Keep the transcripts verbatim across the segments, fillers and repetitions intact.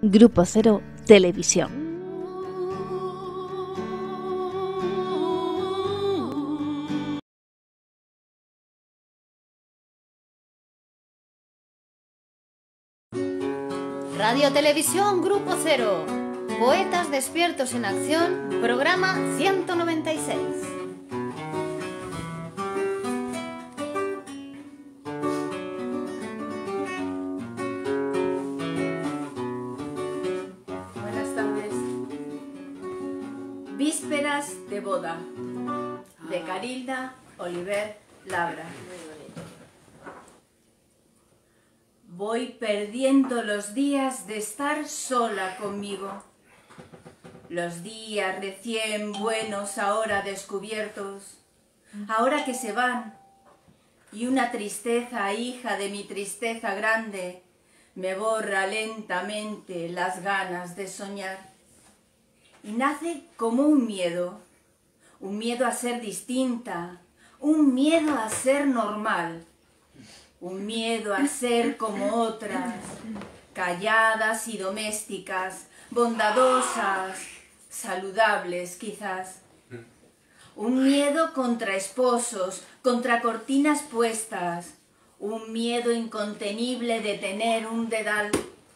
Grupo Cero Televisión. Radio Televisión Grupo Cero. Poetas despiertos en acción, programa ciento noventa y seis. Buenas tardes. Vísperas de boda, de Carilda Oliver Labra. Voy perdiendo los días de estar sola conmigo. Los días recién buenos ahora descubiertos, ahora que se van, y una tristeza hija de mi tristeza grande me borra lentamente las ganas de soñar. Y nace como un miedo, un miedo a ser distinta, un miedo a ser normal, un miedo a ser como otras, calladas y domésticas, bondadosas, saludables quizás. Un miedo contra esposos, contra cortinas puestas, un miedo incontenible de tener un dedal.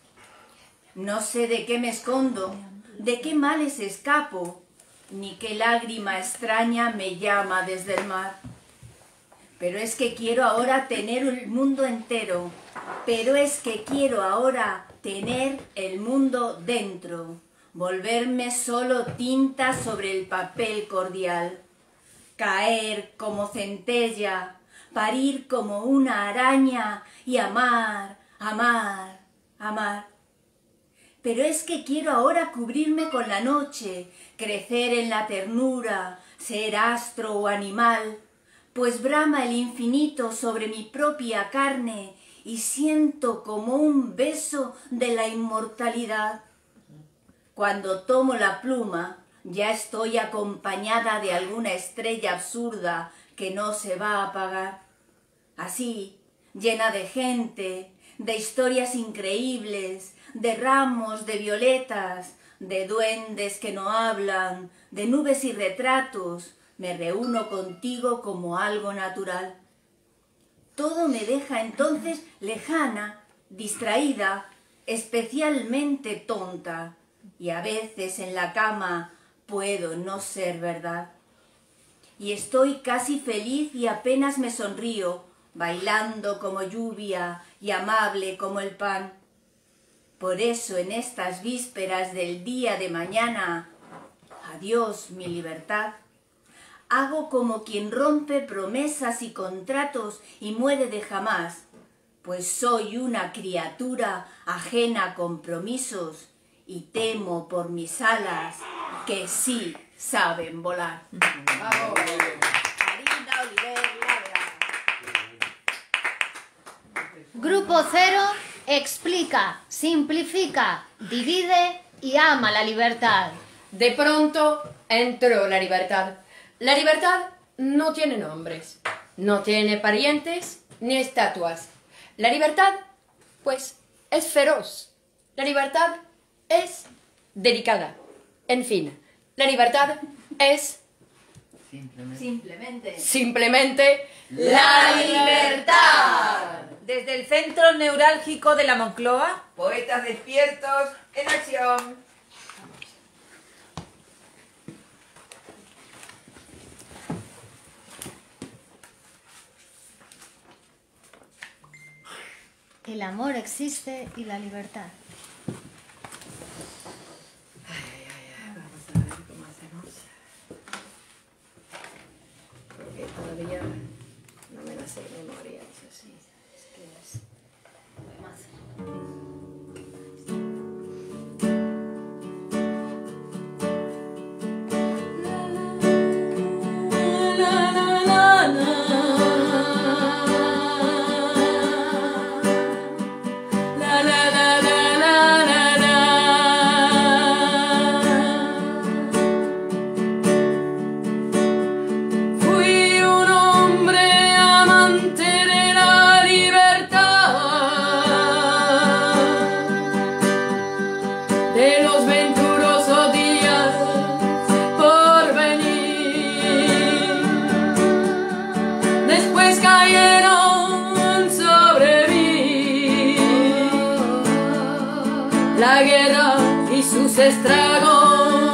No sé de qué me escondo, de qué males escapo, ni qué lágrima extraña me llama desde el mar. Pero es que quiero ahora tener el mundo entero, pero es que quiero ahora tener el mundo dentro, volverme solo tinta sobre el papel cordial, caer como centella, parir como una araña y amar, amar, amar. Pero es que quiero ahora cubrirme con la noche, crecer en la ternura, ser astro o animal, pues brama el infinito sobre mi propia carne y siento como un beso de la inmortalidad. Cuando tomo la pluma, ya estoy acompañada de alguna estrella absurda que no se va a apagar. Así, llena de gente, de historias increíbles, de ramos de violetas, de duendes que no hablan, de nubes y retratos, me reúno contigo como algo natural. Todo me deja entonces lejana, distraída, especialmente tonta, y a veces en la cama puedo no ser verdad. Y estoy casi feliz y apenas me sonrío, bailando como lluvia y amable como el pan. Por eso en estas vísperas del día de mañana, adiós mi libertad, hago como quien rompe promesas y contratos y muere de jamás, pues soy una criatura ajena a compromisos y temo por mis alas que sí saben volar. ¡Bravo! Carilda Oliver Labra. Grupo Cero explica, simplifica, divide y ama la libertad. De pronto entró la libertad. La libertad no tiene nombres, no tiene parientes ni estatuas. La libertad, pues, es feroz. La libertad es delicada. En fin, la libertad es... Simplemente. Simplemente. Simplemente la libertad. Desde el centro neurálgico de la Moncloa, Poetas despiertos en acción. El amor existe y la libertad. Ay, ay, ay, vamos a ver cómo hacemos. Porque todavía no me la sé de memoria, eso sí. Es que es más. Fui un hombre amante de la de los venturosos días por venir. Después cayeron sobre mí la guerra y sus estragos.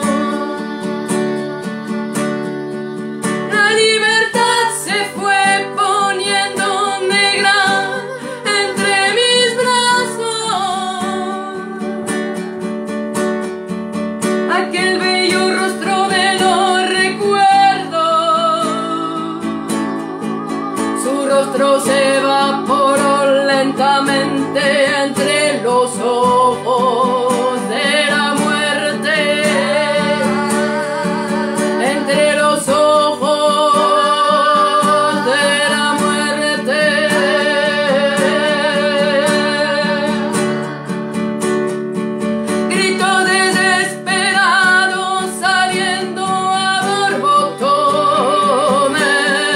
La libertad se fue poniendo negra entre mis brazos. Aquel bello rostro de los recuerdos, su rostro se evaporó lentamente entre los ojos de la muerte, entre los ojos de la muerte. Grito desesperado saliendo a borbotones,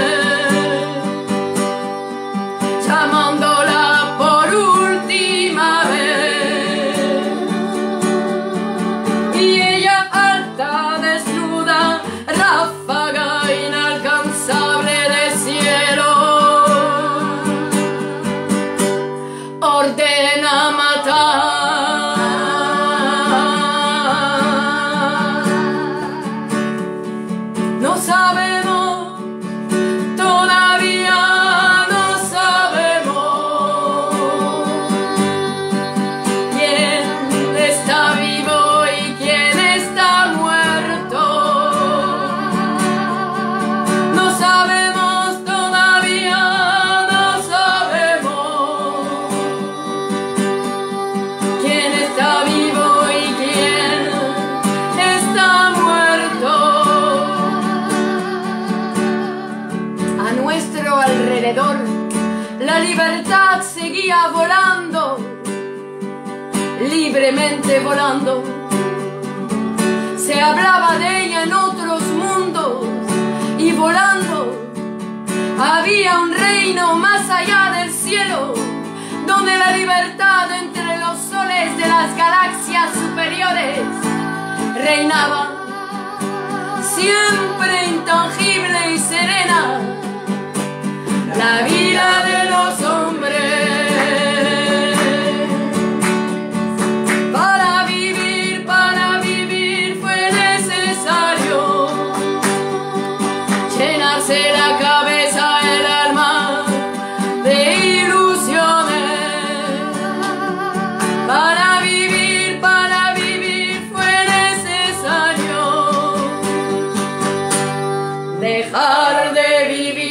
llamándola por última vez. Y ella alta, desnuda, ráfaga inalcanzable del cielo, ordena matar. No sabemos, todavía no sabemos quién está vivo y quién está muerto. No sabemos, todavía no sabemos quién está vivo y quién está muerto. A nuestro alrededor la libertad seguía volando, libremente volando. Se hablaba de ella en otros mundos y volando había un reino más allá del cielo, donde la libertad entre los soles de las galaxias superiores reinaba, siempre intangible y serena, la vida de los hombres. Para vivir, para vivir fue necesario llenarse la cabeza, el alma de ilusiones. Para vivir, para vivir fue necesario dejar de vivir.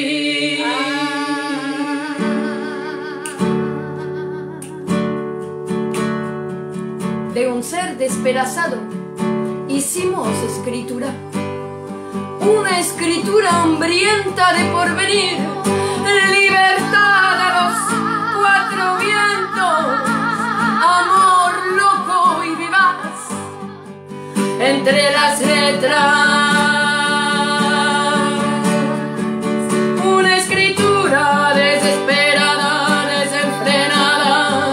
De un ser despedazado hicimos escritura, una escritura hambrienta de porvenir, libertad a los cuatro vientos, amor loco y vivaz entre las letras. Una escritura desesperada, desenfrenada,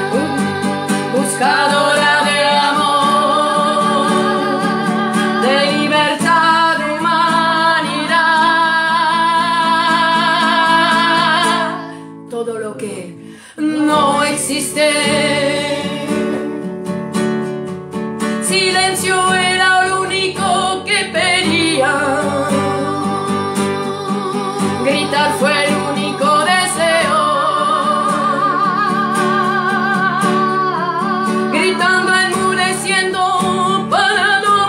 buscadora de amor, de libertad, de humanidad. Todo lo que no existe. Silencio era lo único que pedía. Gritar fue el único deseo. Gritando, enmudeciendo para no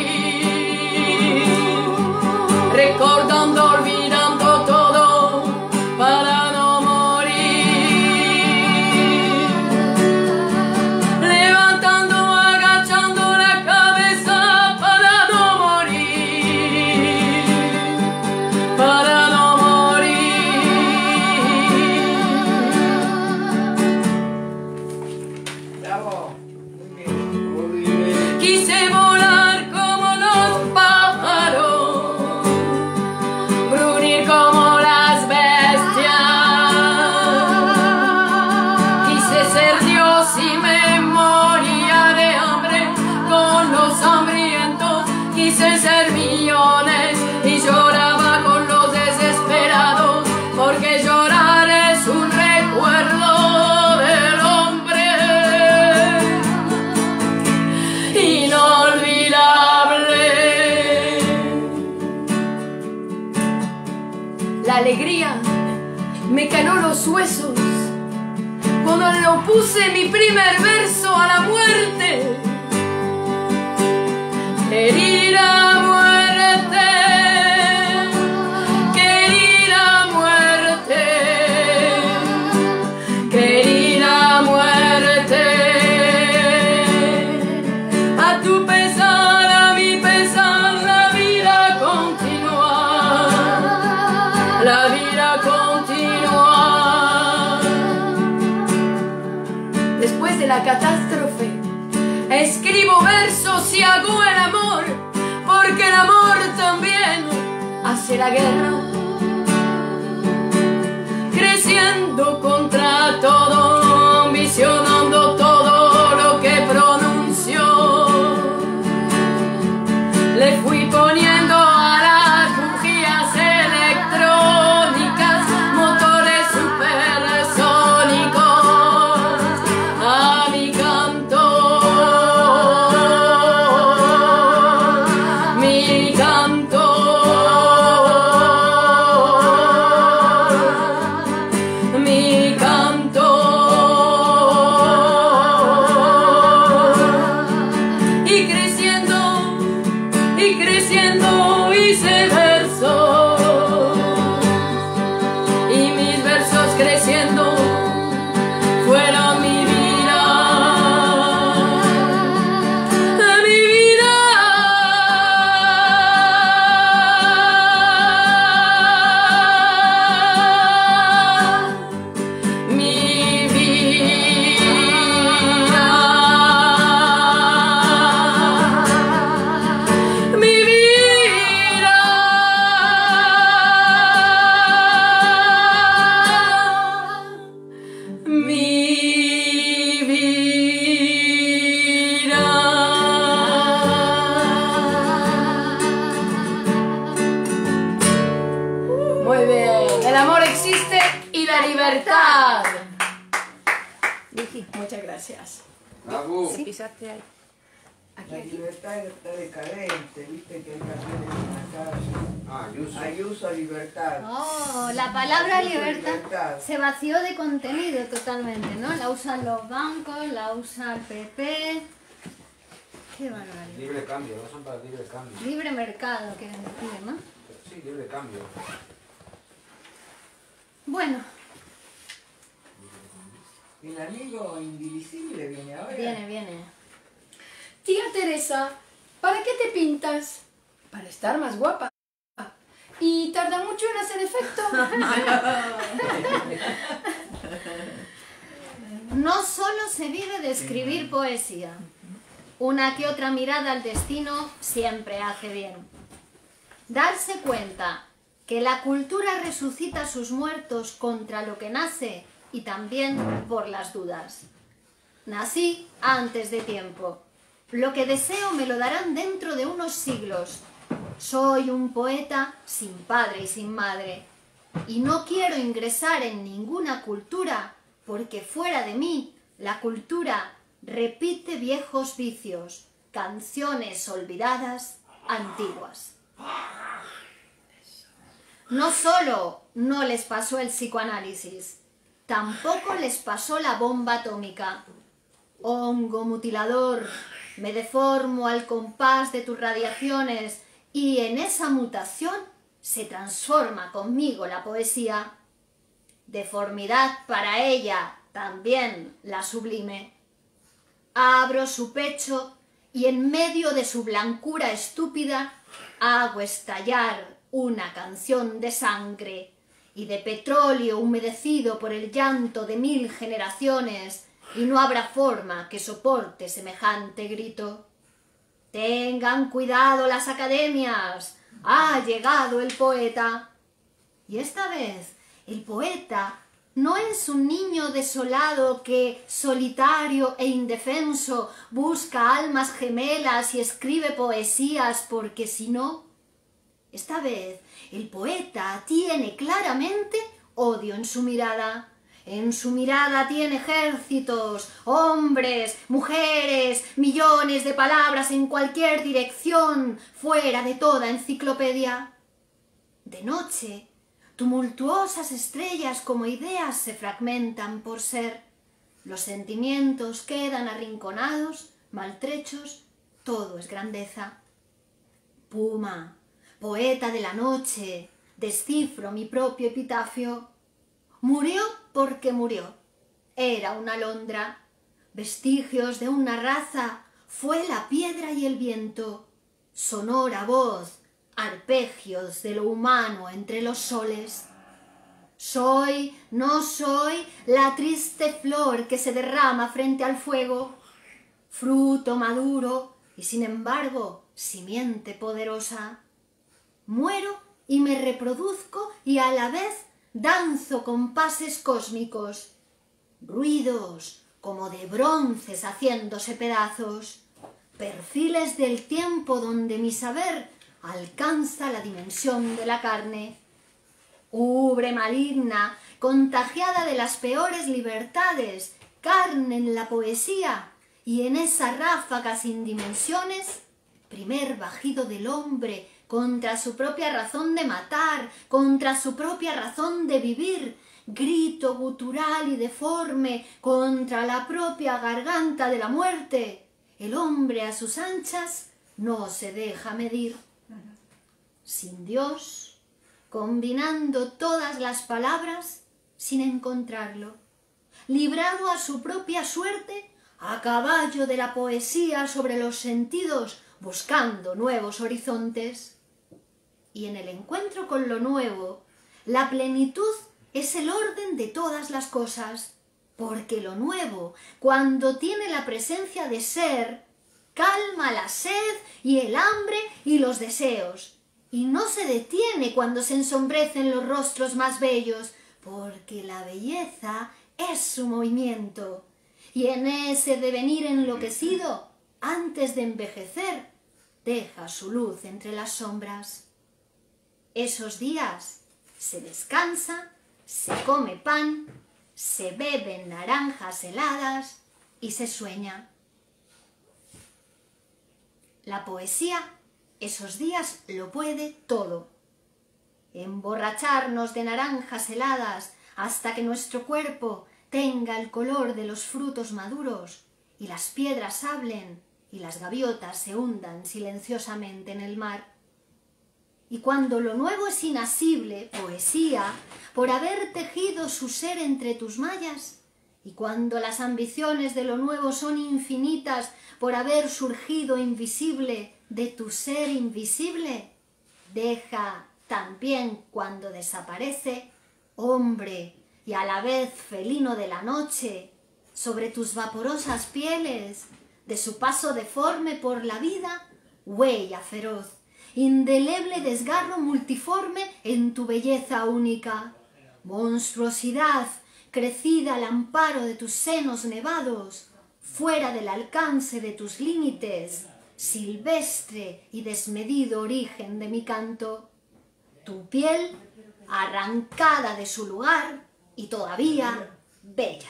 morir. Recordando, olvidando todo para no morir. Levantando, agachando la cabeza para no morir. Para no Bravo. Muy bien. quise volar como los pájaros, gruñir como las bestias. Quise ser Dios y me moría de hambre. compuse mi primer verso a la muerte. Querida muerte, querida muerte, querida muerte, a tu pesar, a mi pesar, la vida continúa, la vida continúa. Después de la catástrofe, escribo versos y hago el amor, porque el amor también hace la guerra. Creciendo contra todo, ambicionando todo lo que pronunció. Le fui poniendo a las bujías electrónicas motores supersónicos a mi canto. Mi canto, mi canto, y creciendo, y creciendo hice versos, y mis versos creciendo fueron mi vida. Muy bien, el amor existe y la libertad. Muchas gracias. Bravo. Sí, pisaste ahí. Aquí, La aquí. libertad está decadente, viste que hay canciones en la calle. Ah, Ayuso. Ayuso a libertad. Oh, la palabra Ayuso a libertad libertad. se vació de contenido totalmente, ¿no? La usan los bancos, la usa el P P. Qué barbaridad. Libre cambio, no son para libre cambio. Libre mercado, que decir, ¿no? Sí, libre cambio. Bueno, El amigo indivisible viene ahora. viene, viene. Tía Teresa, ¿para qué te pintas? Para estar más guapa. ¿Y tarda mucho en hacer efecto? No solo se vive de escribir poesía. Una que otra mirada al destino siempre hace bien. Darse cuenta que la cultura resucita a sus muertos contra lo que nace y también por las dudas. Nací antes de tiempo. Lo que deseo me lo darán dentro de unos siglos. Soy un poeta sin padre y sin madre. Y no quiero ingresar en ninguna cultura porque fuera de mí la cultura repite viejos vicios, canciones olvidadas, antiguas. No solo no les pasó el psicoanálisis, tampoco les pasó la bomba atómica. Hongo mutilador, me deformo al compás de tus radiaciones y en esa mutación se transforma conmigo la poesía. Deformidad para ella, también la sublime. Abro su pecho y en medio de su blancura estúpida hago estallar una canción de sangre y de petróleo humedecido por el llanto de mil generaciones, y no habrá forma que soporte semejante grito. Tengan cuidado las academias, ha llegado el poeta. Y esta vez el poeta no es un niño desolado que, solitario e indefenso, busca almas gemelas y escribe poesías porque si no. Esta vez el poeta tiene claramente odio en su mirada. En su mirada tiene ejércitos, hombres, mujeres, millones de palabras en cualquier dirección, fuera de toda enciclopedia. De noche, tumultuosas estrellas como ideas se fragmentan por ser. Los sentimientos quedan arrinconados, maltrechos, todo es grandeza. Puma, poeta de la noche, descifro mi propio epitafio. Murió porque murió. Era una alondra. Vestigios de una raza, fue la piedra y el viento. Sonora voz, arpegios de lo humano entre los soles. Soy, no soy, la triste flor que se derrama frente al fuego. Fruto maduro y sin embargo simiente poderosa. Muero y me reproduzco y a la vez danzo compases cósmicos. Ruidos como de bronces haciéndose pedazos. Perfiles del tiempo donde mi saber alcanza la dimensión de la carne. Ubre maligna, contagiada de las peores libertades, carne en la poesía y en esa ráfaga sin dimensiones, primer bajido del hombre contra su propia razón de matar, contra su propia razón de vivir, grito gutural y deforme contra la propia garganta de la muerte. El hombre a sus anchas no se deja medir. Sin Dios, combinando todas las palabras sin encontrarlo, librado a su propia suerte, a caballo de la poesía sobre los sentidos, buscando nuevos horizontes. Y en el encuentro con lo nuevo, la plenitud es el orden de todas las cosas, porque lo nuevo, cuando tiene la presencia de ser, calma la sed y el hambre y los deseos, y no se detiene cuando se ensombrecen los rostros más bellos, porque la belleza es su movimiento, y en ese devenir enloquecido, antes de envejecer, deja su luz entre las sombras. Esos días se descansa, se come pan, se beben naranjas heladas y se sueña. La poesía esos días lo puede todo. Emborracharnos de naranjas heladas hasta que nuestro cuerpo tenga el color de los frutos maduros y las piedras hablen y las gaviotas se hundan silenciosamente en el mar. Y cuando lo nuevo es inasible, poesía, por haber tejido su ser entre tus mallas, y cuando las ambiciones de lo nuevo son infinitas por haber surgido invisible de tu ser invisible, deja también cuando desaparece, hombre y a la vez felino de la noche, sobre tus vaporosas pieles, de su paso deforme por la vida, huella feroz, indeleble desgarro multiforme en tu belleza única, monstruosidad crecida al amparo de tus senos nevados, fuera del alcance de tus límites, silvestre y desmedido origen de mi canto, tu piel arrancada de su lugar y todavía bella.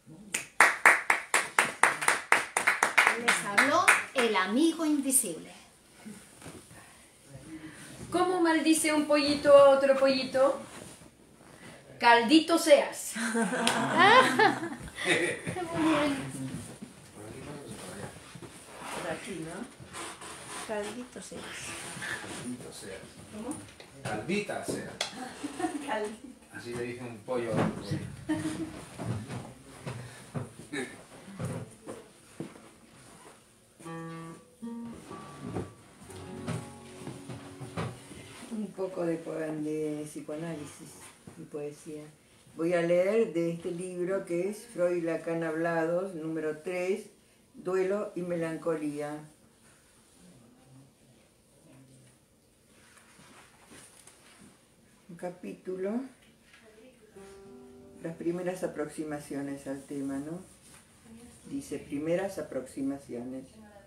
Les habló el amigo invisible. ¿Cómo maldice un pollito a otro pollito? Caldito seas. Por aquí Por aquí, ¿no? Caldito seas. Caldito sea. ¿Cómo? Calvita sea. Así le dice un pollo a otro pollo. Un poco de, poem de psicoanálisis y poesía. Voy a leer de este libro que es Freud y Lacan hablados, número tres, Duelo y melancolía. Un capítulo, las primeras aproximaciones al tema, ¿no? Dice, primeras aproximaciones.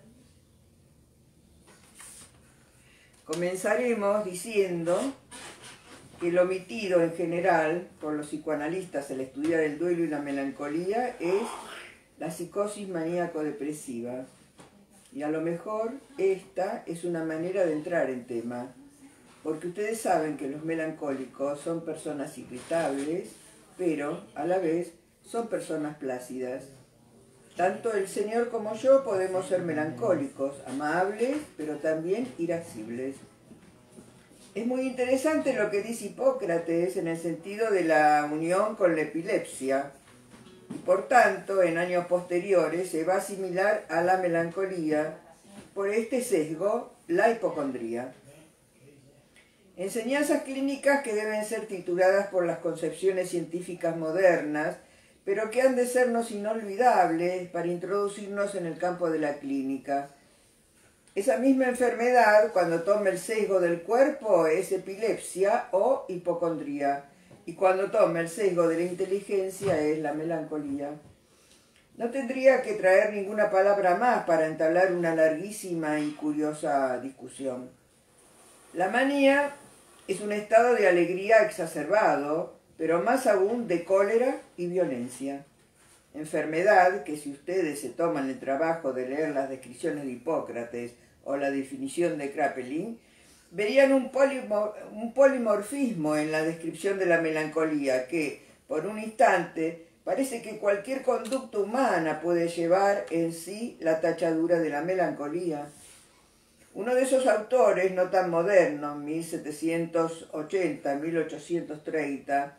Comenzaremos diciendo que lo omitido en general por los psicoanalistas al estudiar el duelo y la melancolía es la psicosis maníaco-depresiva. Y a lo mejor esta es una manera de entrar en tema, porque ustedes saben que los melancólicos son personas irritables, pero a la vez son personas plácidas. Tanto el Señor como yo podemos ser melancólicos, amables, pero también irascibles. Es muy interesante lo que dice Hipócrates en el sentido de la unión con la epilepsia. Y por tanto, en años posteriores se va a asimilar a la melancolía, por este sesgo, la hipocondría. Enseñanzas clínicas que deben ser tituladas por las concepciones científicas modernas, pero que han de sernos inolvidables para introducirnos en el campo de la clínica. Esa misma enfermedad, cuando toma el sesgo del cuerpo, es epilepsia o hipocondría, y cuando toma el sesgo de la inteligencia es la melancolía. No tendría que traer ninguna palabra más para entablar una larguísima y curiosa discusión. La manía es un estado de alegría exacerbado, pero más aún de cólera y violencia. Enfermedad que, si ustedes se toman el trabajo de leer las descripciones de Hipócrates o la definición de Kraepelin, verían un, polimor un polimorfismo en la descripción de la melancolía que, por un instante, parece que cualquier conducta humana puede llevar en sí la tachadura de la melancolía. Uno de esos autores, no tan modernos, mil setecientos ochenta a mil ochocientos treinta,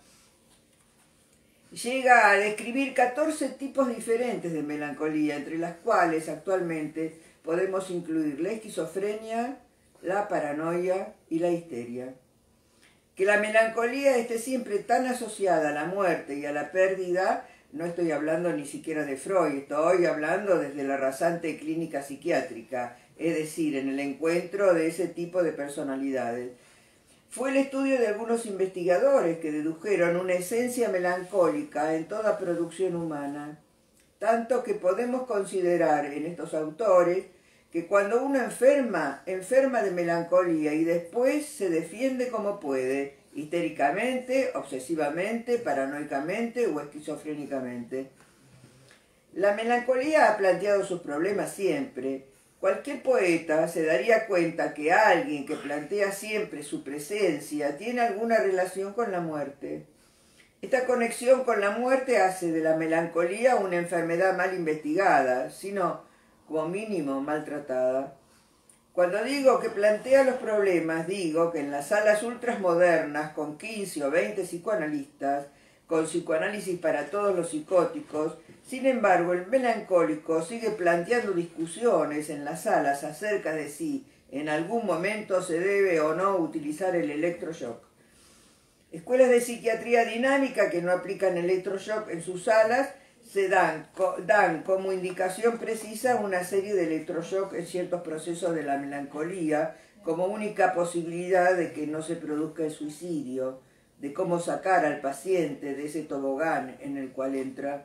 llega a describir catorce tipos diferentes de melancolía, entre las cuales actualmente podemos incluir la esquizofrenia, la paranoia y la histeria. Que la melancolía esté siempre tan asociada a la muerte y a la pérdida, no estoy hablando ni siquiera de Freud, estoy hablando desde la rasante clínica psiquiátrica, es decir, en el encuentro de ese tipo de personalidades. Fue el estudio de algunos investigadores que dedujeron una esencia melancólica en toda producción humana, tanto que podemos considerar en estos autores que cuando uno enferma, enferma de melancolía y después se defiende como puede, histéricamente, obsesivamente, paranoicamente o esquizofrénicamente. La melancolía ha planteado sus problemas siempre. Cualquier poeta se daría cuenta que alguien que plantea siempre su presencia tiene alguna relación con la muerte. Esta conexión con la muerte hace de la melancolía una enfermedad mal investigada, sino, como mínimo, maltratada. Cuando digo que plantea los problemas, digo que en las salas ultrasmodernas, con quince o veinte psicoanalistas, con psicoanálisis para todos los psicóticos, sin embargo, el melancólico sigue planteando discusiones en las salas acerca de si en algún momento se debe o no utilizar el electroshock. Escuelas de psiquiatría dinámica que no aplican electroshock en sus salas se dan, dan como indicación precisa una serie de electroshock en ciertos procesos de la melancolía como única posibilidad de que no se produzca el suicidio, de cómo sacar al paciente de ese tobogán en el cual entra.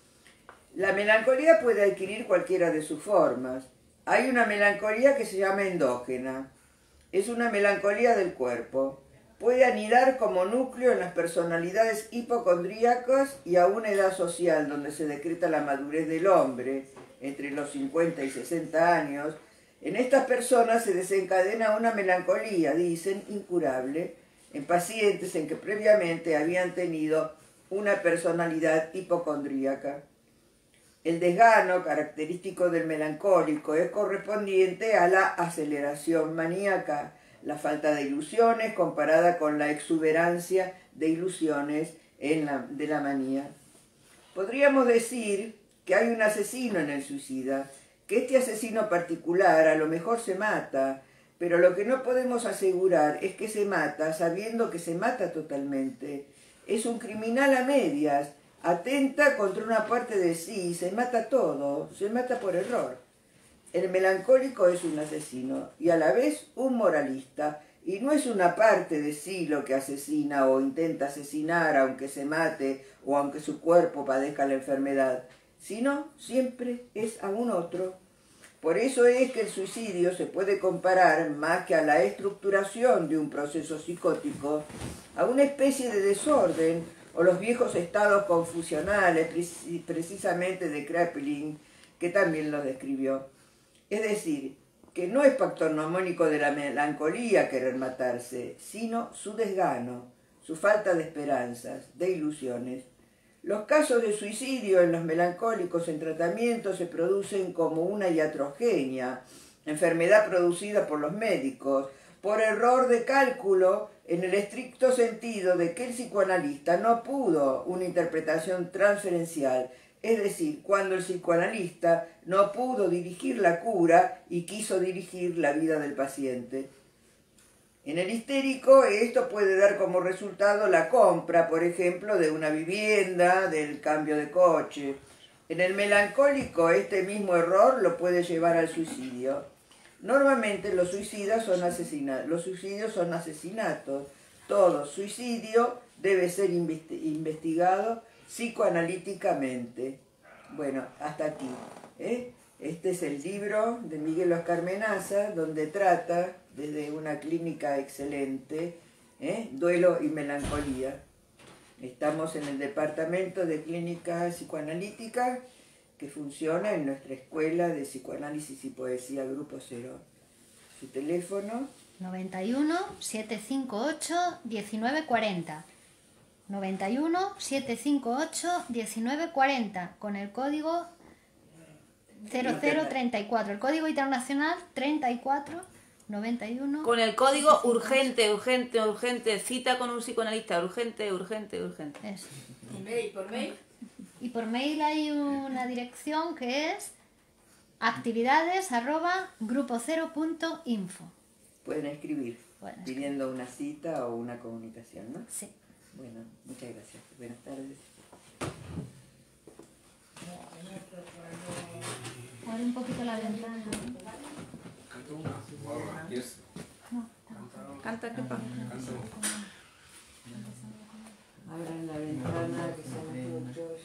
La melancolía puede adquirir cualquiera de sus formas. Hay una melancolía que se llama endógena. Es una melancolía del cuerpo. Puede anidar como núcleo en las personalidades hipocondríacas y a una edad social donde se decreta la madurez del hombre, entre los cincuenta y sesenta años. En estas personas se desencadena una melancolía, dicen, incurable, en pacientes en que previamente habían tenido una personalidad hipocondríaca. El desgano, característico del melancólico, es correspondiente a la aceleración maníaca, la falta de ilusiones comparada con la exuberancia de ilusiones en la, de la manía. Podríamos decir que hay un asesino en el suicida, que este asesino particular a lo mejor se mata, pero lo que no podemos asegurar es que se mata sabiendo que se mata totalmente. Es un criminal a medias, atenta contra una parte de sí, se mata todo, se mata por error. El melancólico es un asesino y a la vez un moralista, y no es una parte de sí lo que asesina o intenta asesinar aunque se mate o aunque su cuerpo padezca la enfermedad, sino siempre es a un otro. Por eso es que el suicidio se puede comparar, más que a la estructuración de un proceso psicótico, a una especie de desorden o los viejos estados confusionales, precisamente de Kraepelin, que también los describió. Es decir, que no es factor mnemónico de la melancolía querer matarse, sino su desgano, su falta de esperanzas, de ilusiones. Los casos de suicidio en los melancólicos en tratamiento se producen como una iatrogenia, enfermedad producida por los médicos, por error de cálculo en el estricto sentido de que el psicoanalista no pudo una interpretación transferencial, es decir, cuando el psicoanalista no pudo dirigir la cura y quiso dirigir la vida del paciente. En el histérico esto puede dar como resultado la compra, por ejemplo, de una vivienda, del cambio de coche. En el melancólico este mismo error lo puede llevar al suicidio. Normalmente los suicidas son asesinatos, los suicidios son asesinatos. Todo suicidio debe ser investigado psicoanalíticamente. Bueno, hasta aquí. ¿eh? Este es el libro de Miguel Oscar Menaza, donde trata, desde una clínica excelente, ¿eh? duelo y melancolía. Estamos en el departamento de clínica psicoanalítica que funciona en nuestra escuela de psicoanálisis y poesía Grupo Cero. Su teléfono noventa y uno, setecientos cincuenta y ocho, diecinueve cuarenta. noventa y uno, setecientos cincuenta y ocho, diecinueve cuarenta, con el código cero cero treinta y cuatro, el código internacional treinta y cuatro noventa y uno. Con el código urgente, urgente, urgente, cita con un psicoanalista, urgente, urgente, urgente. Eso. ¿Por mail? ¿Por mail? Y por mail hay una dirección que es actividades arroba grupo cero punto info. pueden escribir Pueden escribir. pidiendo una cita o una comunicación, ¿no? Sí. Bueno, muchas gracias. Buenas tardes. Abre un poquito la ventana. Canto una. Guarra, ¿quieres? Canta, ¿qué pasa? Abran la ventana, que sean muchos.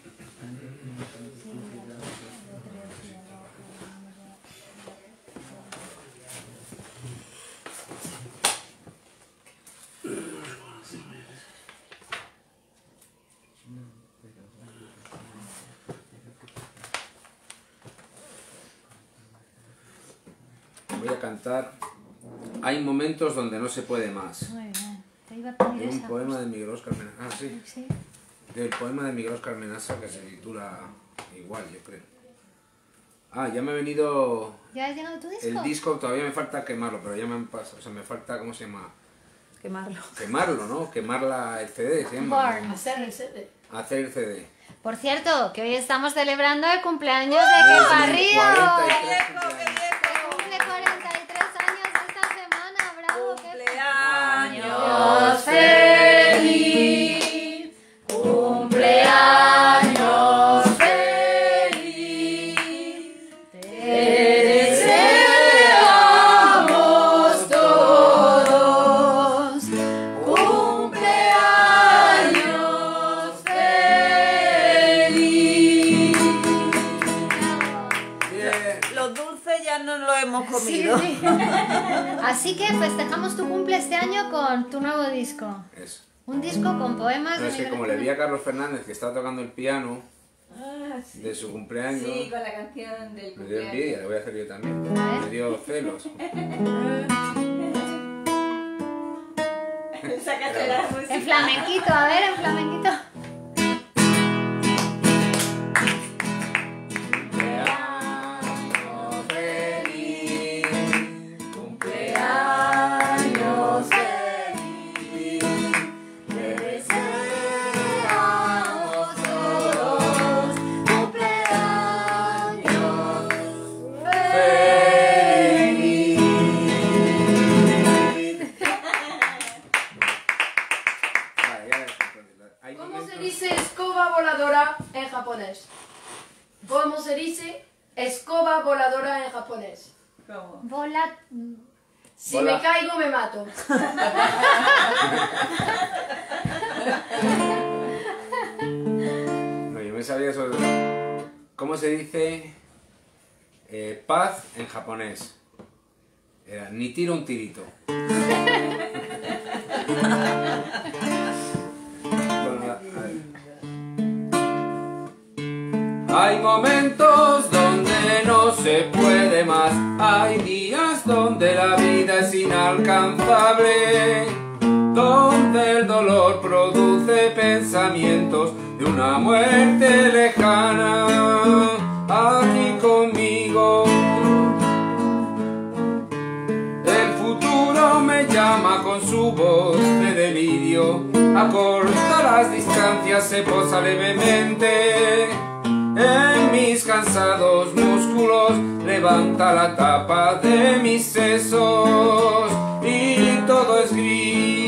Voy a cantar Hay momentos donde no se puede más. Muy bien. Te iba a pedir Es un esa. poema de Miguel Oscar Menaza. Ah, sí. Sí. Del poema de Miguel Oscar Menaza que se titula igual, yo creo. Ah, ya me ha venido ¿Ya has llegado tu disco? el disco, todavía me falta quemarlo, pero ya me han pasado, o sea, me falta, ¿cómo se llama? Quemarlo. Quemarlo, ¿no? Quemar la, el C D, se llama. Born. Hacer el C D. Hacer el C D. Por cierto, que hoy estamos celebrando el cumpleaños de Kepa Río. cuarenta y tres cumpleaños. Cumple cuarenta y tres años esta semana. Bravo, Cumpleaños feliz. Cumpleaños feliz. Te deseamos todos. Cumpleaños feliz. Bien. Los dulces ya no los hemos comido. Sí, sí. Así que festejamos tu cumple este año con tu nuevo disco. Eso. Un disco con poemas No, de es que Miguel como le vi Ángel. a Carlos Fernández que estaba tocando el piano Ah, sí. de su cumpleaños, Sí, con la canción del me dio envidia, cumpleaños. le voy a hacer yo también. A ver. Me dio celos. Sácate la música. En flamenquito, a ver, en flamenquito. Cumpleaños feliz, Cumpleaños feliz, te deseamos todos. Cumpleaños feliz. Vale, ya ves, hay ¿Cómo se momentos- dice escoba voladora en japonés? ¿Cómo se dice escoba voladora en japonés? ¿Cómo? Vola. Si Hola. me caigo me mato. No, yo me sabía eso de... ¿Cómo se dice eh, paz en japonés? Era ni tiro un tirito. Bueno, a ver. Hay momentos donde no se puede más. Hay días donde la vida es inalcanzable, donde el dolor produce pensamientos de una muerte lejana aquí conmigo. El futuro me llama con su voz de delirio, acorta las distancias, se posa levemente en mis cansados músculos, levanta la tapa de mis sesos y todo es gris.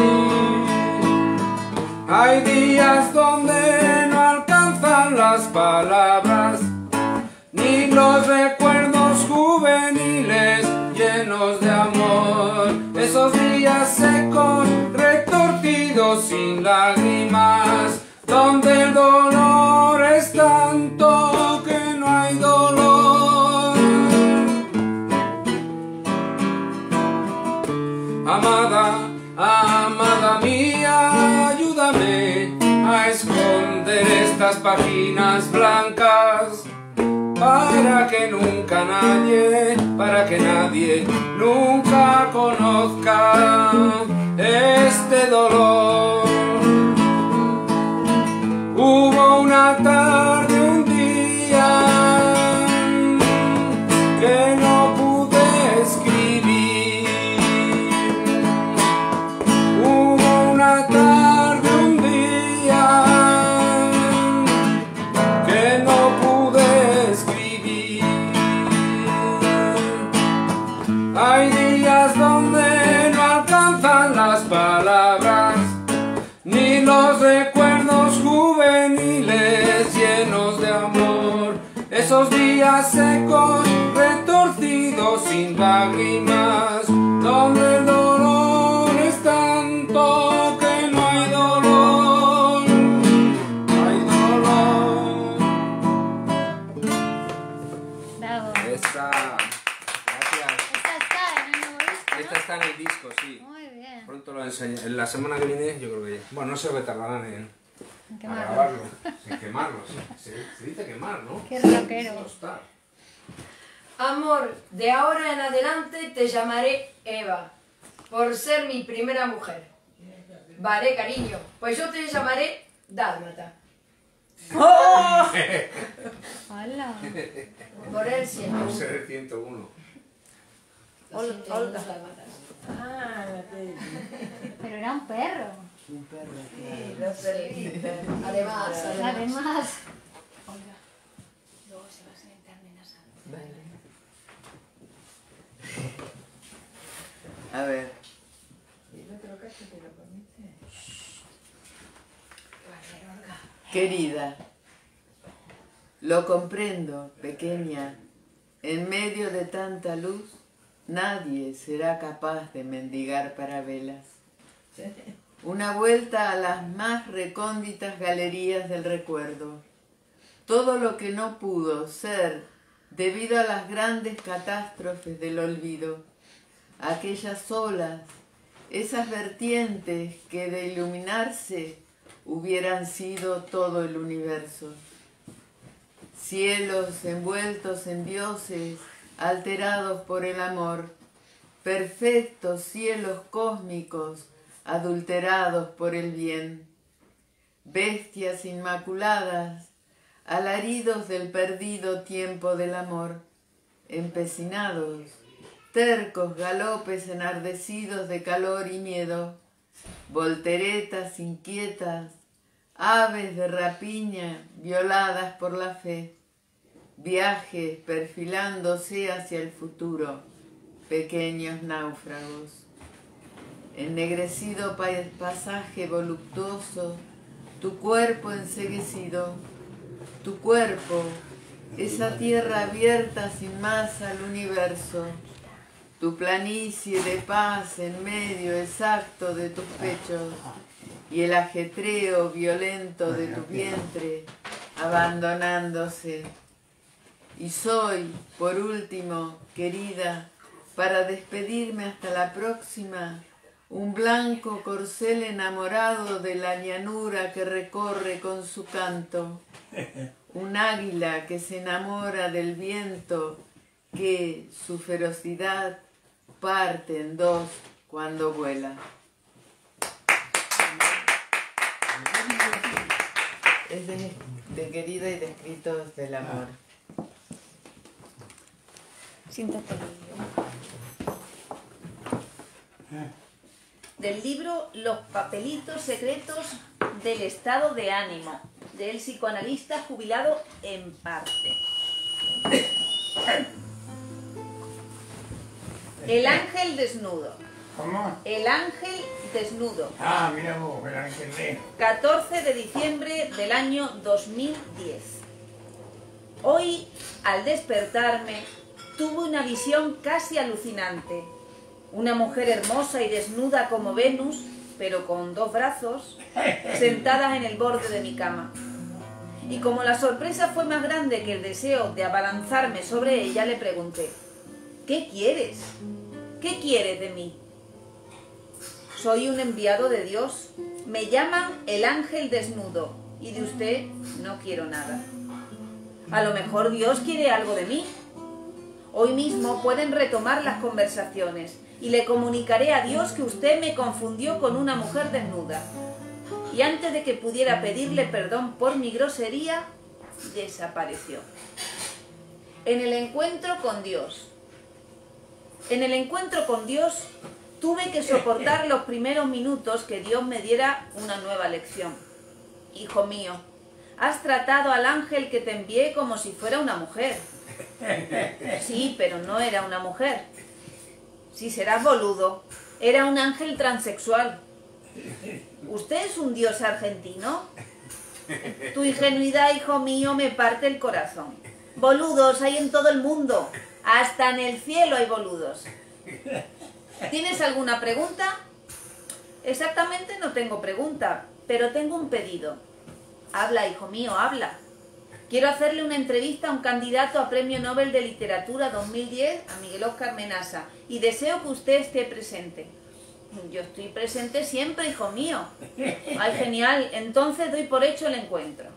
Hay días donde no alcanzan las palabras, ni los recuerdos juveniles llenos de amor. Esos días secos, retorcidos, sin lágrimas, donde el dolor es tanto que no hay dolor. Amada, amada mía, ayúdame a esconder estas páginas blancas, para que nunca nadie, para que nadie nunca conozca este dolor. Hubo una tarde, un día, que no pude escribir. Hubo una tarde, un día, que no pude escribir. Hay días donde no alcanzan las palabras, ni los recuerdos juveniles llenos de amor. Esos días secos, retorcidos, sin lágrimas, donde el dolor es tanto que no hay dolor. Hay dolor. Bravo. Esta, gracias. Esta está en el nuevo disco, ¿no? Esta está en el disco, sí. Muy bien. Pronto lo enseño. En la semana que viene yo creo que ya. Bueno, no sé lo que tardarán en En a quemarlo. grabarlo. En quemarlo, sí. Se, se dice quemar, ¿no? Qué rockero. Eso está. Amor, de ahora en adelante te llamaré Eva, por ser mi primera mujer. Vale, cariño, pues yo te llamaré Dálmata. Hola. Por el ciento Por uno. ser el ciento uno. Los ciento uno dálmatas. Ah, la peli. Pero era un perro. Un perro. Sí, la perrita. Además, además. Además. Olga, luego se va a sentar amenazado. Vale. A ver. Querida, lo comprendo, pequeña. En medio de tanta luz, nadie será capaz de mendigar para velas. Una vuelta a las más recónditas galerías del recuerdo. Todo lo que no pudo ser debido a las grandes catástrofes del olvido. Aquellas olas, esas vertientes que de iluminarse hubieran sido todo el universo. Cielos envueltos en dioses, alterados por el amor. Perfectos cielos cósmicos, adulterados por el bien. Bestias inmaculadas, alaridos del perdido tiempo del amor. Empecinados, tercos galopes enardecidos de calor y miedo. Volteretas inquietas, aves de rapiña violadas por la fe. Viajes perfilándose hacia el futuro, pequeños náufragos. Ennegrecido pasaje voluptuoso, tu cuerpo enceguecido, tu cuerpo, esa tierra abierta sin más al universo, tu planicie de paz en medio exacto de tus pechos y el ajetreo violento de tu vientre abandonándose. Y soy, por último, querida, para despedirme hasta la próxima, un blanco corcel enamorado de la llanura que recorre con su canto, un águila que se enamora del viento que su ferocidad parte en dos cuando vuela. es de, de Querida y de Escritos del Amor. Siéntate. Del libro Los papelitos secretos del estado de ánimo, del psicoanalista jubilado en parte. El ángel desnudo. ¿Cómo? El ángel desnudo. Ah, mira vos, el ángel de... catorce de diciembre del año dos mil diez. Hoy, al despertarme, tuve una visión casi alucinante. Una mujer hermosa y desnuda como Venus, pero con dos brazos, sentadas en el borde de mi cama. Y como la sorpresa fue más grande que el deseo de abalanzarme sobre ella, le pregunté: ¿qué quieres? ¿Qué quieres de mí? Soy un enviado de Dios. Me llaman el ángel desnudo y de usted no quiero nada. A lo mejor Dios quiere algo de mí. Hoy mismo pueden retomar las conversaciones y le comunicaré a Dios que usted me confundió con una mujer desnuda. Y antes de que pudiera pedirle perdón por mi grosería, desapareció. En el encuentro con Dios. En el encuentro con Dios tuve que soportar los primeros minutos que Dios me diera una nueva lección. Hijo mío, has tratado al ángel que te envié como si fuera una mujer. Sí, pero no era una mujer. Si serás boludo, era un ángel transexual. ¿Usted es un dios argentino? Tu ingenuidad, hijo mío, me parte el corazón. Boludos hay en todo el mundo. Hasta en el cielo hay boludos. ¿Tienes alguna pregunta? Exactamente no tengo pregunta, pero tengo un pedido. Habla, hijo mío, habla. Quiero hacerle una entrevista a un candidato a Premio Nobel de Literatura dos mil diez, a Miguel Óscar Menaza, y deseo que usted esté presente. Yo estoy presente siempre, hijo mío. Ay, genial. Entonces doy por hecho el encuentro.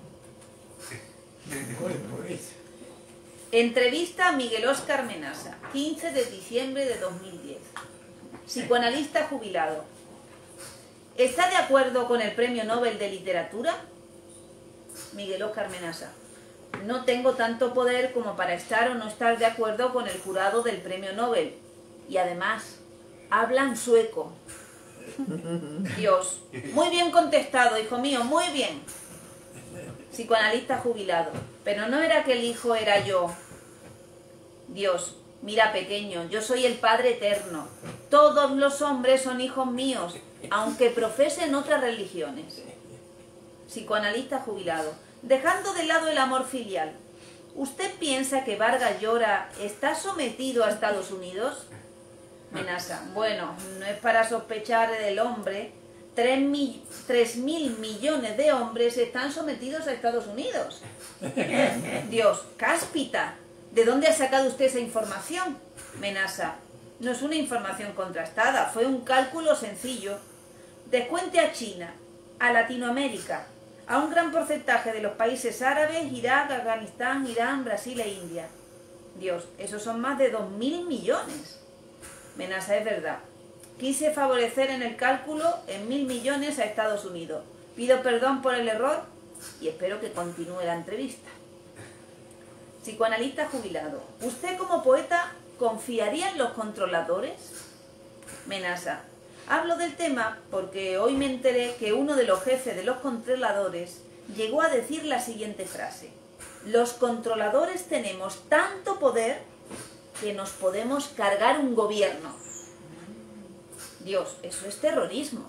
Entrevista a Miguel Óscar Menaza, quince de diciembre de dos mil diez. Psicoanalista jubilado. ¿Está de acuerdo con el Premio Nobel de Literatura? Miguel Óscar Menaza. No tengo tanto poder como para estar o no estar de acuerdo con el jurado del Premio Nobel. Y además, hablan sueco. Dios. Muy bien contestado, hijo mío, muy bien. Psicoanalista jubilado. Pero no era que el hijo era yo. Dios. Mira, pequeño, yo soy el Padre Eterno. Todos los hombres son hijos míos, aunque profesen otras religiones. Psicoanalista jubilado. Dejando de lado el amor filial, ¿usted piensa que Vargas Llosa está sometido a Estados Unidos? Menaza. Bueno, no es para sospechar del hombre. Tres, mi, tres mil millones de hombres están sometidos a Estados Unidos. Dios. Cáspita. ¿De dónde ha sacado usted esa información? Menaza. No es una información contrastada, fue un cálculo sencillo. Descuente a China, a Latinoamérica, a un gran porcentaje de los países árabes, Irak, Afganistán, Irán, Brasil e India. Dios, esos son más de dos mil millones. Menaza, es verdad. Quise favorecer en el cálculo en mil millones a Estados Unidos. Pido perdón por el error y espero que continúe la entrevista. Psicoanalista jubilado. ¿Usted como poeta confiaría en los controladores? Menaza. Hablo del tema porque hoy me enteré que uno de los jefes de los controladores llegó a decir la siguiente frase: los controladores tenemos tanto poder que nos podemos cargar un gobierno. Dios, eso es terrorismo.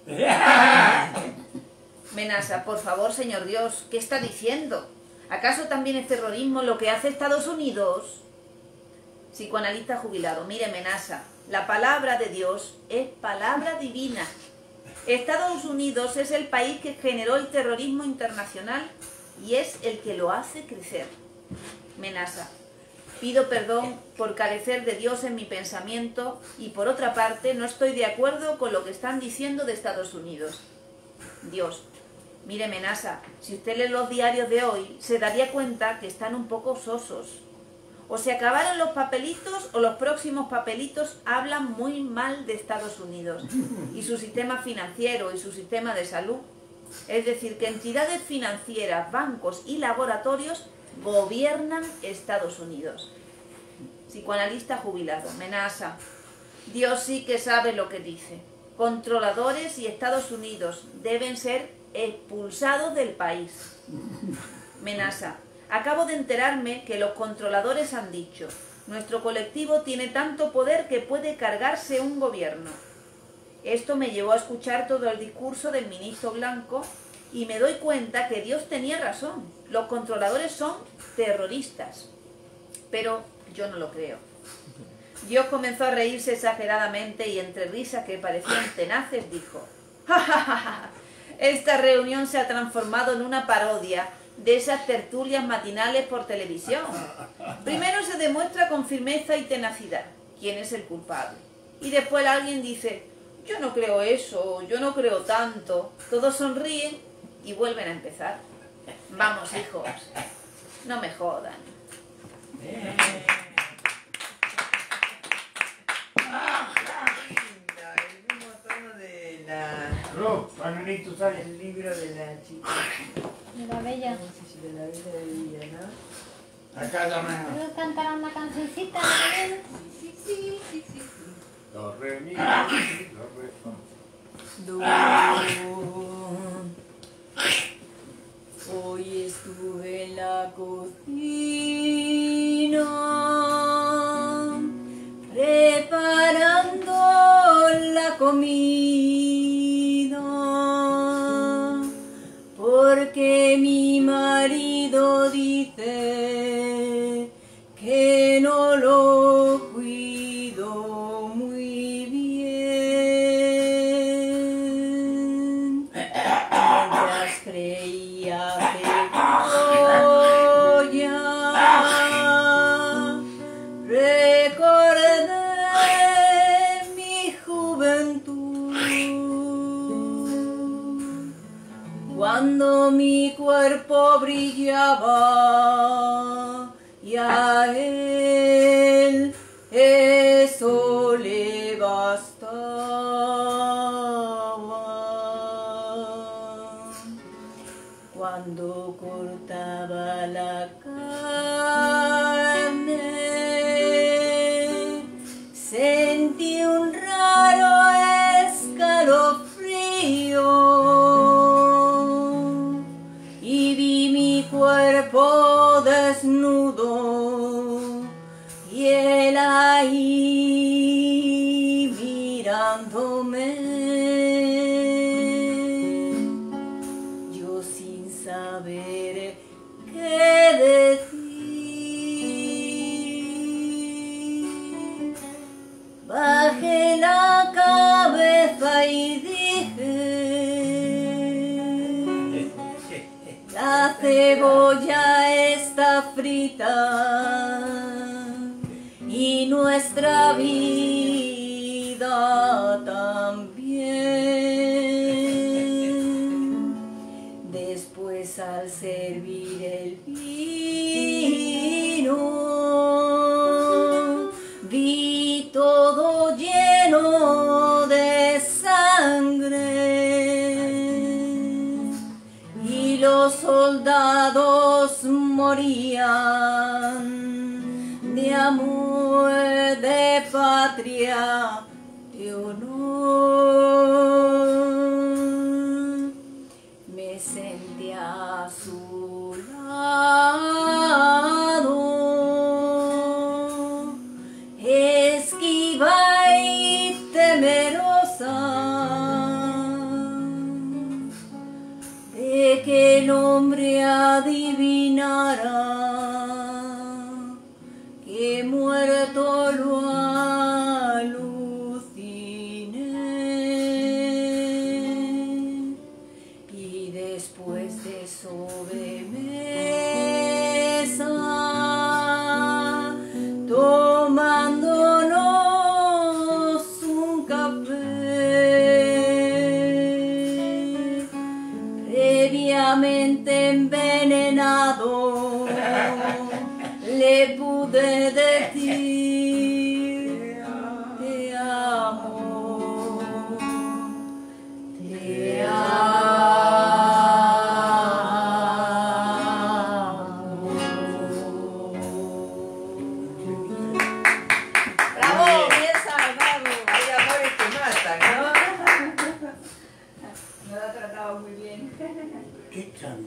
Menaza, por favor, señor Dios, ¿qué está diciendo? ¿Acaso también es terrorismo lo que hace Estados Unidos? Psicoanalista jubilado. Mire, Menaza, la palabra de Dios es palabra divina. Estados Unidos es el país que generó el terrorismo internacional y es el que lo hace crecer. Menaza. Pido perdón por carecer de Dios en mi pensamiento y por otra parte no estoy de acuerdo con lo que están diciendo de Estados Unidos. Dios. Mire, Menaza, si usted lee los diarios de hoy, se daría cuenta que están un poco sosos. O se acabaron los papelitos o los próximos papelitos hablan muy mal de Estados Unidos y su sistema financiero y su sistema de salud. Es decir, que entidades financieras, bancos y laboratorios gobiernan Estados Unidos. Psicoanalista jubilado, Menasa. Dios sí que sabe lo que dice. Controladores y Estados Unidos deben ser expulsados del país. Menasa. Acabo de enterarme que los controladores han dicho: nuestro colectivo tiene tanto poder que puede cargarse un gobierno. Esto me llevó a escuchar todo el discurso del ministro Blanco y me doy cuenta que Dios tenía razón. Los controladores son terroristas. Pero yo no lo creo. Dios comenzó a reírse exageradamente y entre risas que parecían tenaces dijo: ¡ja, ja, ja, ja! Esta reunión se ha transformado en una parodia de esas tertulias matinales por televisión. Primero se demuestra con firmeza y tenacidad quién es el culpable. Y después alguien dice: yo no creo eso, yo no creo tanto. Todos sonríen y vuelven a empezar. Vamos, hijos, no me jodan. El mismo tono de la... Ro, Manuelito, ¿sabes? El libro de la chica. De la bella. No sé si de la Bella de Villa, ¿no? Acá también. ¿Puedo cantar una cancioncita? ¿No? Sí, sí, sí, sí. Do, re, mi, do, re, fa. Do. Hoy estuve en la cocina preparando la comida porque mi marido dice que no lo cuido muy bien. Mientras creía que Goya, recordé mi juventud, cuando mi cuerpo brillaba y a él eso le bastaba. Cuando cortaba la carne, sentí un raro escalofrío y vi mi cuerpo desnudo y él ahí mirándome. Yo sin saber qué decir, bajé la cabeza y dije: la cebolla está frita y nuestra vida también. Después, al servir el vino, vi todo lleno de sangre y los soldados morían de amor, de patria, de honor. Me senté a su lado, esquiva y temerosa de que el hombre adivinara que muerto lo aluciné.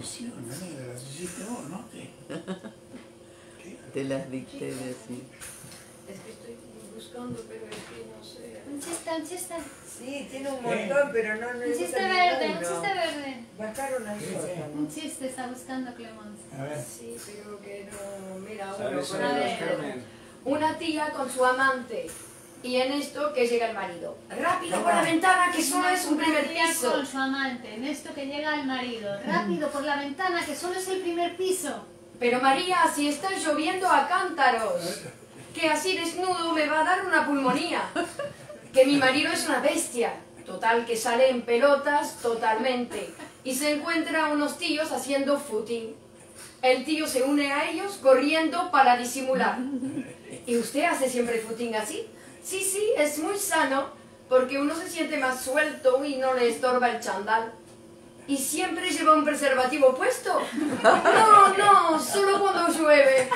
Sí, bueno, las hiciste vos, ¿no? Sí. Te las dicté de así. Es que estoy buscando, pero es que no sé. Un chiste, un chiste. Sí, tiene un montón, pero no Un necesita chiste verde, un ninguno. chiste verde. Bajaron al sótano. Un chiste está buscando Clemence. A ver. Sí, pero que no. Mira, uno. ¿Sabes por sobre los ver. Carmen? Una tía con su amante. Y en esto que llega el marido. ¡Rápido por la ventana, que solo es un primer Una tía piso! con su amante, en esto que llega el marido. Rápido por la ventana, que solo es el primer piso. Pero María, si está lloviendo a cántaros, que así desnudo me va a dar una pulmonía. Que mi marido es una bestia. Total, que sale en pelotas totalmente. Y se encuentra a unos tíos haciendo footing. El tío se une a ellos corriendo para disimular. ¿Y usted hace siempre footing así? Sí, sí, es muy sano, porque uno se siente más suelto y no le estorba el chandal. ¿Y siempre lleva un preservativo puesto? No, no, solo cuando llueve.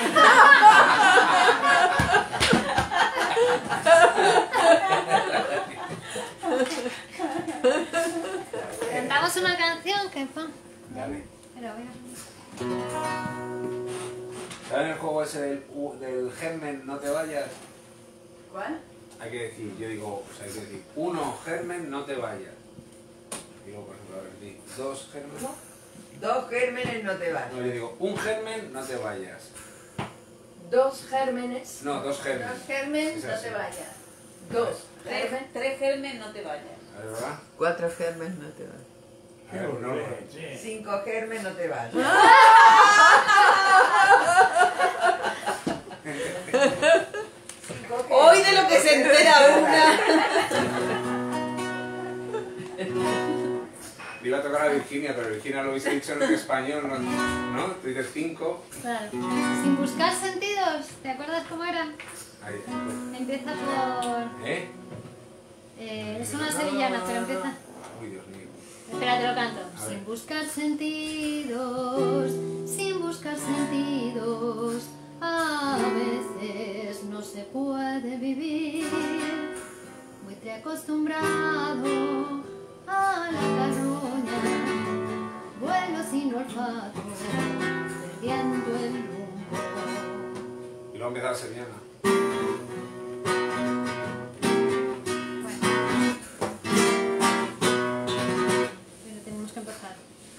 Cantamos una canción que pa. Dale. Pero a ver. ¿Saben el juego ese del, u- del germen, no te vayas? ¿Cuál? Hay que decir, yo digo, o sea, hay que decir, uno, germen, no te vayas. Digo, por ejemplo, a ver, di, dos germen. Dos gérmenes no te van. No, yo digo, un germen, no te vayas. Dos gérmenes. No, dos germen. Dos germen, Es no así. te vayas. Dos Tres, germen. tres germen, no te vayas. A ver, ¿verdad? Cuatro germes no te van. A ver, no, no. Sí. Cinco germes no te van. Cinco Hoy de germes lo que no se te entera van. una. Le iba a tocar a Virginia, pero Virginia lo habéis dicho en español, ¿no? ¿No? Tú dices cinco. Claro. Sin buscar sentidos, ¿te acuerdas cómo era? Ahí. Empieza por... ¿Eh? Eh, es una sevillana, pero empieza... Uy, Dios mío. Espera, te lo canto. A ver. Sin buscar sentidos, sin buscar sentidos, a veces no se puede vivir. Muy te acostumbrado a la carroña, vuelo sin olfato, perdiendo el rumbo. Y luego empieza la sevillana. Pero tenemos que empezar.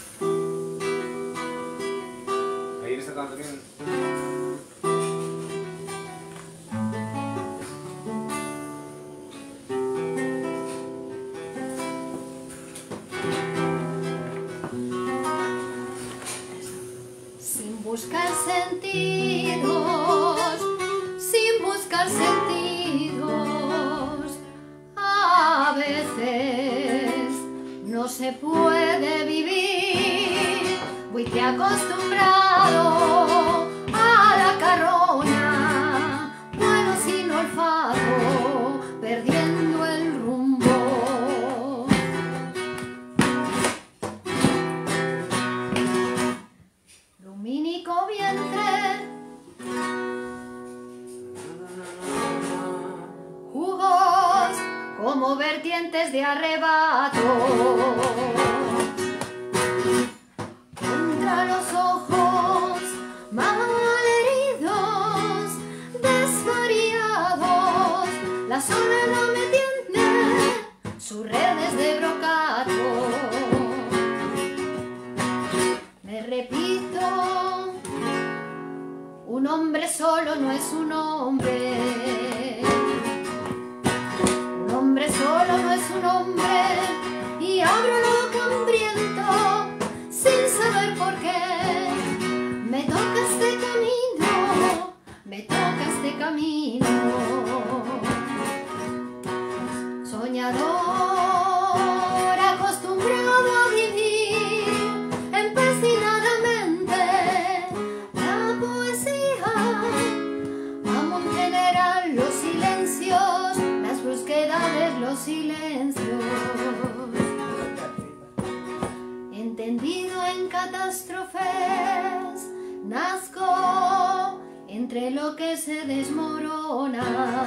Ahí está tanto bien. Sin buscar sentidos, sin buscar sentidos, a veces no se puede vivir. Fuiste acostumbrado a la carroña, vuelo sin olfato, perdiendo el rumbo. Lumínico vientre, jugos como vertientes de arrebato, contra los ojos malheridos, desvariados, la sombra no me tiende sus redes de brocato. Me repito, un hombre solo no es un hombre. Un hombre solo no es un hombre. Y abro lo hambriento sin saber por qué. Me toca este camino, me toca este camino. Soñador, acostumbrado a vivir empecinadamente la poesía, amo en general los silencios, las brusquedades, los silencios. Entendido en catástrofes, nazco entre lo que se desmorona.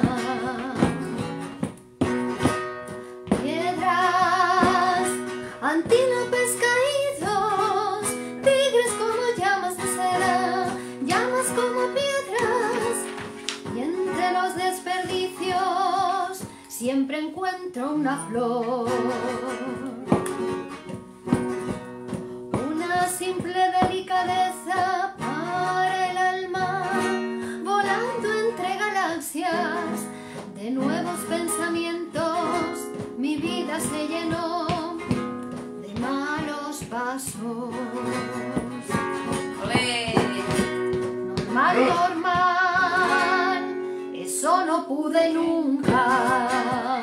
Piedras, antílopes caídos, tigres siempre encuentro una flor. Una simple delicadeza para el alma, volando entre galaxias de nuevos pensamientos. Mi vida se llenó de malos pasos. ¡Olé! Normal, normal, eso no pude nunca.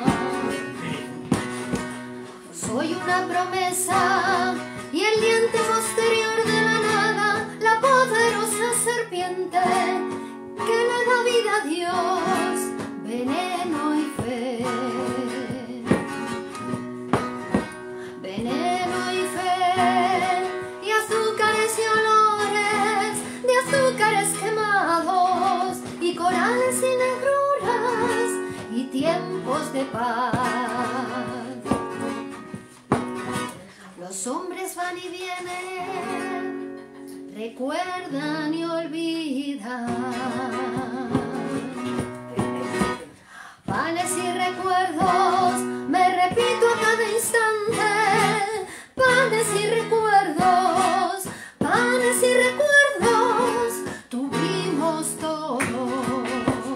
Soy una promesa y el diente posterior de la nada, la poderosa serpiente que le da vida a Dios, veneno y fe. Veneno y fe, y azúcares y olores de azúcares quemados, y corales y negruras, y tiempos de paz. Los hombres van y vienen, recuerdan y olvidan. Panes y recuerdos, me repito a cada instante. Panes y recuerdos, panes y recuerdos, tuvimos todos.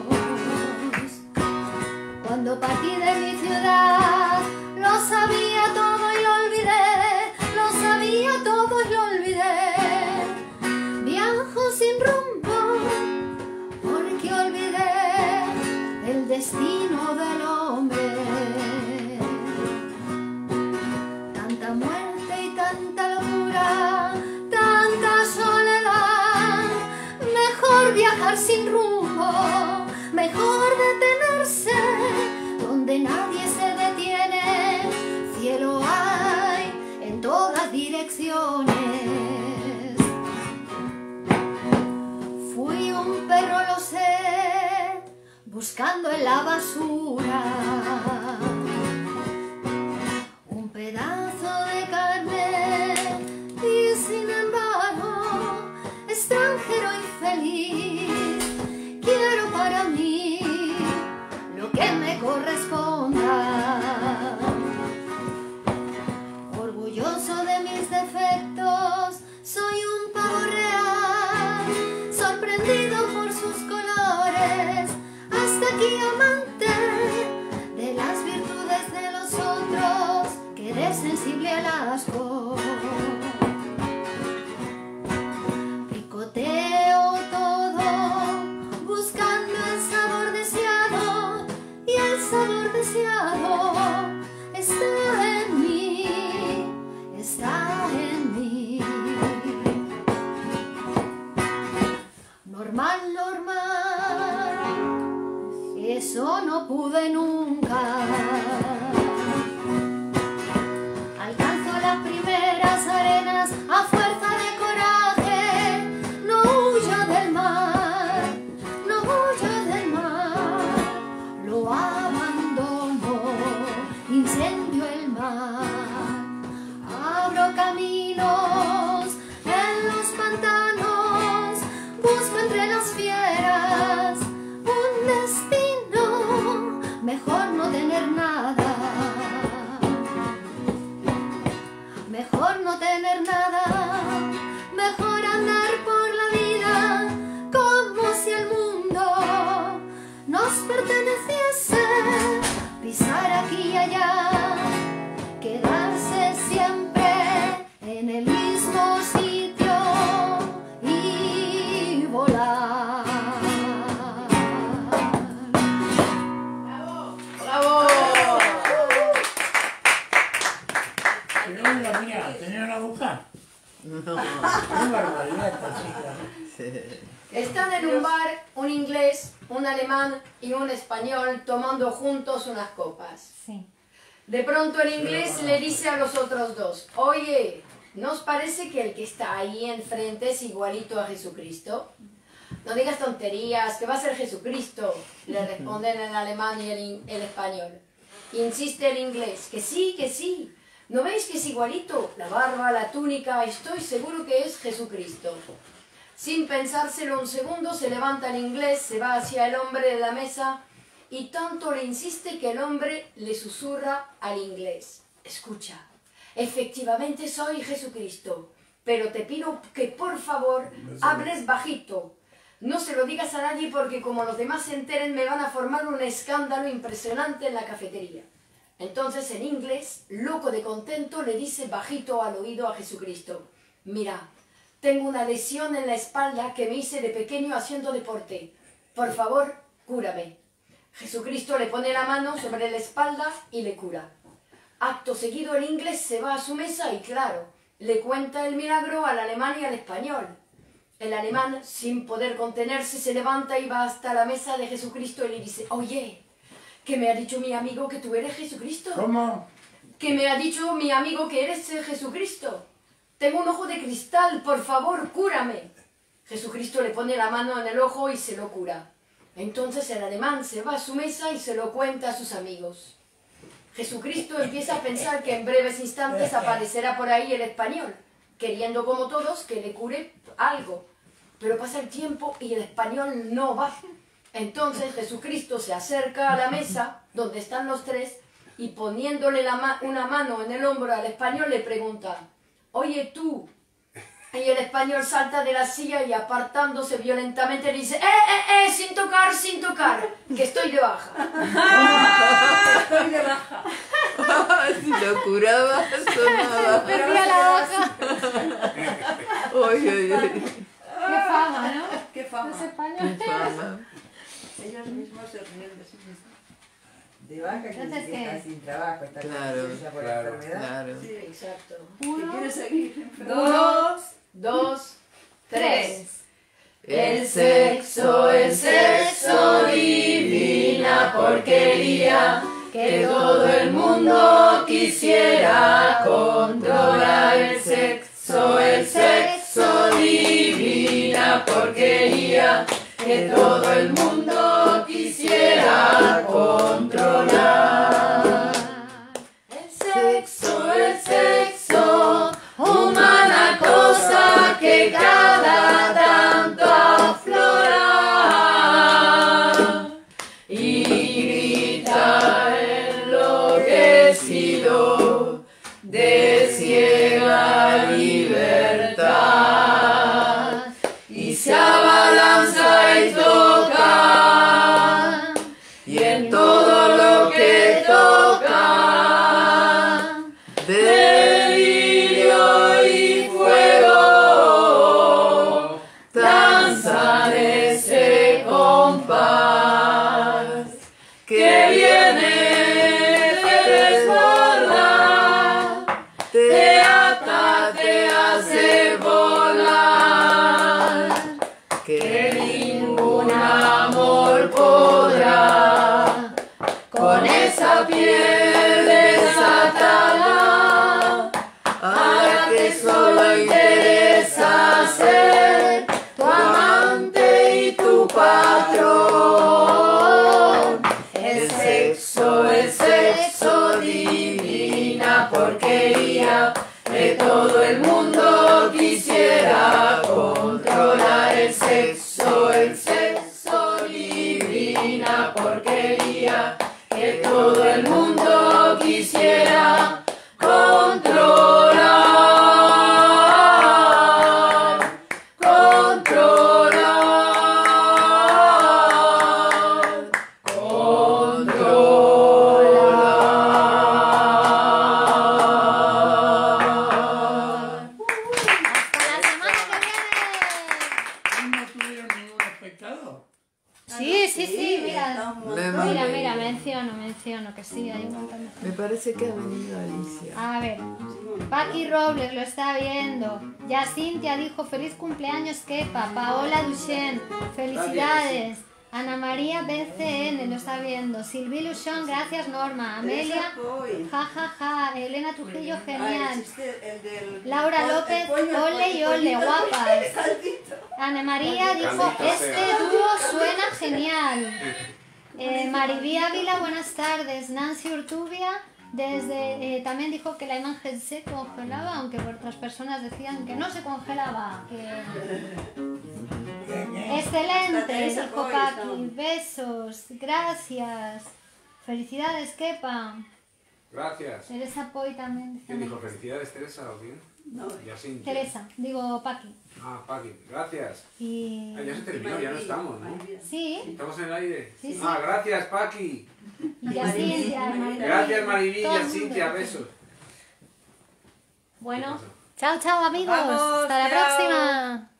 Cuando partí de mi ciudad, lo sabía todo y lo olvidé, lo sabía todo y lo olvidé. Viajo sin rumbo, porque olvidé el destino del hombre. Tanta muerte y tanta locura, tanta soledad. Mejor viajar sin rumbo, mejor detenerse donde nadie se detiene. Cielo hay en todas direcciones. Fui un perro, lo sé, buscando en la basura un pedazo de carne, y sin embargo, extranjero infeliz, quiero para mí lo que me corresponda. Orgulloso de mis defectos, soy un pavo real, sorprendido por sus colores, hasta aquí amante de las virtudes de los otros, quedé sensible al asco. Picoteo todo, buscando el sabor deseado, y el sabor deseado está en mí, está en mí. Normal, normal, eso no pude nunca. Alcanzo las primeras arenas a fuerza de coraje. No huyo del mar, no huyo del mar. Lo abandono, incendio el mar. Abro caminos en los pantanos, busco entre las fieras un destino, mejor no tener nada, mejor no tener nada, mejor andar por la vida como si el mundo nos perteneciese, pisar aquí y allá, quedarse siempre en el mismo sitio y volar. ¡Bravo! Tenemos la mía, tenía la boca. No. Qué barbaridad esta chica. Están en un bar un inglés, un alemán y un español tomando juntos unas copas. Sí. De pronto el inglés le dice a los otros dos: oye, ¿no os parece que el que está ahí enfrente es igualito a Jesucristo? No digas tonterías, que va a ser Jesucristo, le responden el alemán y el, el español. Insiste el inglés: que sí, que sí. ¿No veis que es igualito? La barba, la túnica, estoy seguro que es Jesucristo. Sin pensárselo un segundo, se levanta el inglés, se va hacia el hombre de la mesa y tanto le insiste que el hombre le susurra al inglés. Escucha, efectivamente soy Jesucristo, pero te pido que por favor hables bajito. No se lo digas a nadie porque como los demás se enteren me van a formar un escándalo impresionante en la cafetería. Entonces en inglés, loco de contento, le dice bajito al oído a Jesucristo: mira, tengo una lesión en la espalda que me hice de pequeño haciendo deporte. Por favor, cúrame. Jesucristo le pone la mano sobre la espalda y le cura. Acto seguido el inglés se va a su mesa y claro, le cuenta el milagro al alemán y al español. El alemán, sin poder contenerse, se levanta y va hasta la mesa de Jesucristo y le dice: oye, que me ha dicho mi amigo que tú eres Jesucristo. ¿Cómo? Que me ha dicho mi amigo que eres Jesucristo. Tengo un ojo de cristal, por favor, cúrame. Jesucristo le pone la mano en el ojo y se lo cura. Entonces el alemán se va a su mesa y se lo cuenta a sus amigos. Jesucristo empieza a pensar que en breves instantes aparecerá por ahí el español, queriendo como todos que le cure algo. Pero pasa el tiempo y el español no va. Entonces Jesucristo se acerca a la mesa donde están los tres y poniéndole la ma una mano en el hombro al español le pregunta: oye tú. Y el español salta de la silla y apartándose violentamente le dice: ¡Eh, eh, eh! Sin tocar, sin tocar, que estoy de baja. Estoy de baja. Si lo curaba, sonaba. Perdía la baja. Oye, oye, oye. Qué fama, ¿no? Qué fama. Los españoles. Qué fama. Ellos mismos se ríen de sí mismos. De baja que Entonces, sí que está ¿qué? sin trabajo, está con Claro, licencia por claro, enfermedad. Claro. Sí. Exacto. ¿Qué quieres seguir? Dos, dos, tres. El sexo, el sexo, divina porquería, que todo el mundo quisiera controlar. El sexo, el sexo, divina porquería, que todo el mundo quisiera controlar. El sexo, el sexo, humana cosa que cada tanto aflora y grita enloquecido de ciega libertad y se abalanza y toca y en todo lo que toca delirio y fuego danzan ese compás que viene, te desborda, te ata, te hace volar, que ningún amor podrá con esa piel desatada, a que solo interesa ser tu amante y tu patrón. El sexo, el sexo, divina porquería, que todo el mundo quisiera controlar. El sexo, el sexo, divina porquería, que todo el mundo quisiera controlar, controlar, controlar. Hasta la semana que viene. ¿No tuvieron ningún espectador? Sí, sí, sí, mira. Me Mira, mandé. mira, menciono, menciono que sí, hay un montón de... Me parece que ha venido Alicia. A ver, Paqui Robles lo está viendo. Ya Cintia dijo feliz cumpleaños, Kepa. Paola Duchenne, felicidades. Ana María B C N lo está viendo. Silvi Luchón, gracias Norma. Amelia, ja ja ja. Elena Trujillo, genial. Laura López, ole y ole, guapas. Ana María dijo, este dúo suena genial. Eh, Maribí Ávila, buenas tardes. Nancy Urtubia, desde, eh, también dijo que la imagen se congelaba, aunque otras personas decían que no se congelaba. Que... Excelente, Teresa dijo Coy, Paqui. estamos. Besos, gracias. Felicidades, Kepa. Gracias. Teresa Poi también. dice ¿Quién dijo una- felicidades, Teresa o quién? No, Yacintia. Teresa, digo Paqui. Ah, Paqui, gracias. Y... Ah, ya se terminó, ya no estamos, ¿no? Sí, ¿Estamos en el aire? Sí, sí. Ah, gracias, Paqui. y Yacintia, Maribel, Gracias, Maribí, todo el Yacintia, mundo. besos. Bueno, ¿Qué pasó? chao, chao amigos. Vamos, Hasta la chao. próxima.